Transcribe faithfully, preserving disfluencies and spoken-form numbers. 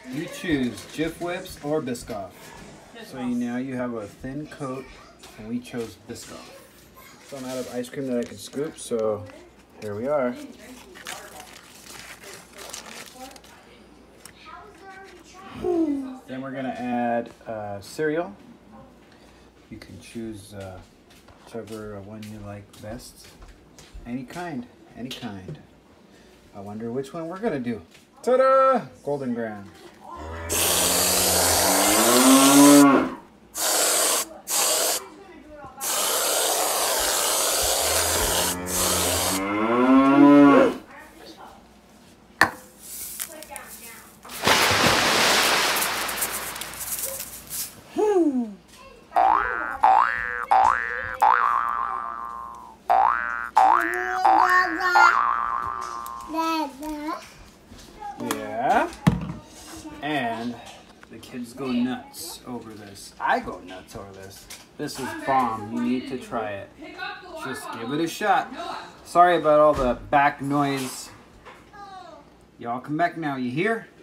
You choose Jif Whips or Biskoff. So you, now you have a thin coat, and we chose Biskoff. So I'm out of ice cream that I can scoop, so here we are. Then we're gonna add uh, cereal. You can choose uh, whichever one you like best. Any kind, any kind. I wonder which one we're gonna do. Ta-da! Golden Graham. Yeah, and the kids go nuts over this. I go nuts over this. This is bomb. You need to try it. Just give it a shot. Sorry about all the back noise. Y'all come back now, you hear?